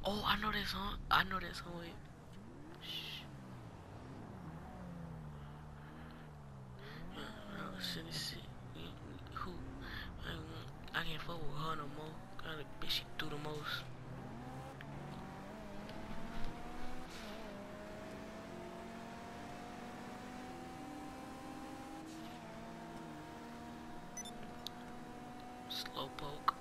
Oh, I know that song. I know that song. Wait. Shh. Silly shit. Who? I can't fuck with her no more. Kind of bitch, she do the most. Slowpoke.